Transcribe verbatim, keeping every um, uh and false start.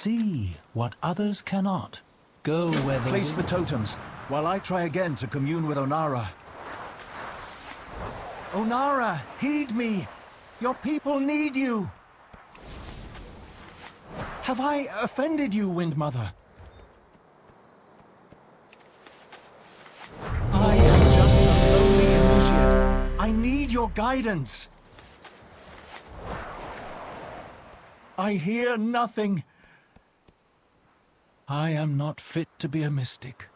see what others cannot. Go where the... Place the totems, while I try again to commune with Onara. Onara, heed me! Your people need you! Have I offended you, Wind Mother? I am just a lonely initiate. I need your guidance. I hear nothing. I am not fit to be a mystic.